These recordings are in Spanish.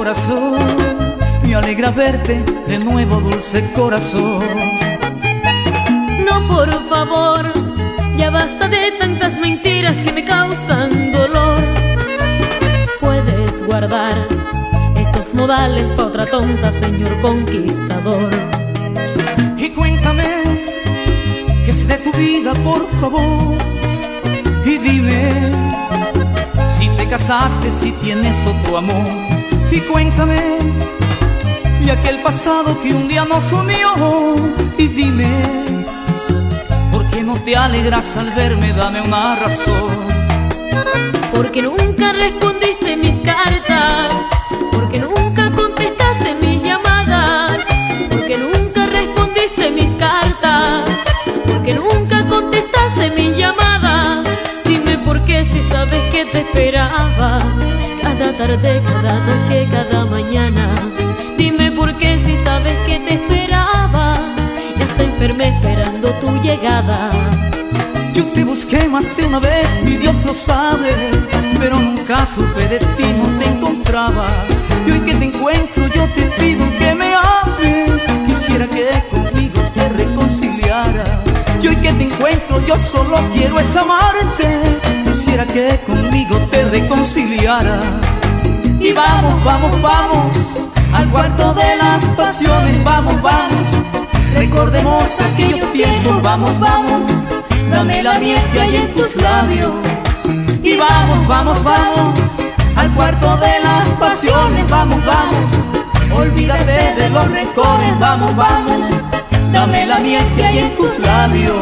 corazón. Me alegra verte de nuevo, dulce corazón. No, por favor, ya basta de tantas mentiras que me causan dolor. Puedes guardar esos modales pa' otra tonta, señor conquistador. Y cuéntame qué es de tu vida, por favor. Y dime si te casaste, si tienes otro amor. Y cuéntame y aquel pasado que un día nos unió. Y dime, ¿por qué no te alegras al verme? Dame una razón. Porque nunca respondiste mis cartas, porque nunca contestaste mis llamadas, porque nunca respondiste mis cartas, porque nunca contestaste mis llamadas. Dime por qué si sabes que te esperaba cada tarde, cada noche, cada mañana. Dime por qué si sabes que te esperaba y hasta enfermé esperando tu llegada. Yo te busqué más de una vez, mi Dios lo sabe, pero nunca supe de ti, no te encontraba. Y hoy que te encuentro yo te pido que me ames. Quisiera que conmigo te reconciliara. Y hoy que te encuentro yo solo quiero es amarte. Quisiera que conmigo te reconciliara. Y vamos, vamos, vamos al cuarto de las pasiones. Vamos, vamos, recordemos aquellos tiempos. Vamos, vamos, dame la miel que hay en tus labios. Y vamos, vamos, vamos al cuarto de las pasiones. Vamos, vamos, olvídate de los rencores. Vamos, vamos, dame la miel que hay en tus labios.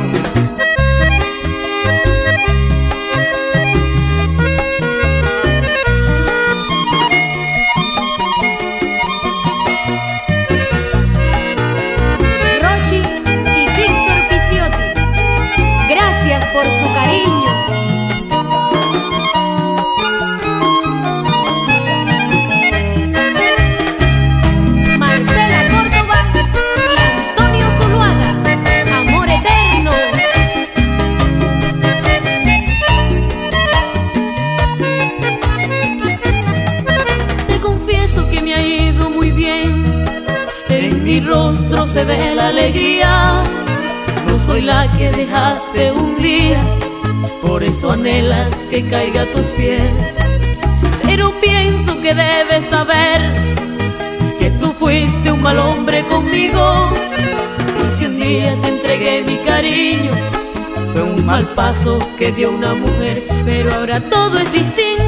Por su cariño. Marcela Córdoba y Antonio Zuluaga, amor eterno. Te confieso que me ha ido muy bien, en mi rostro se ve la alegría. No soy la que dejaste un día, por eso anhelas que caiga a tus pies. Pero pienso que debes saber que tú fuiste un mal hombre conmigo. Y si un día te entregué mi cariño, fue un mal paso que dio una mujer. Pero ahora todo es distinto.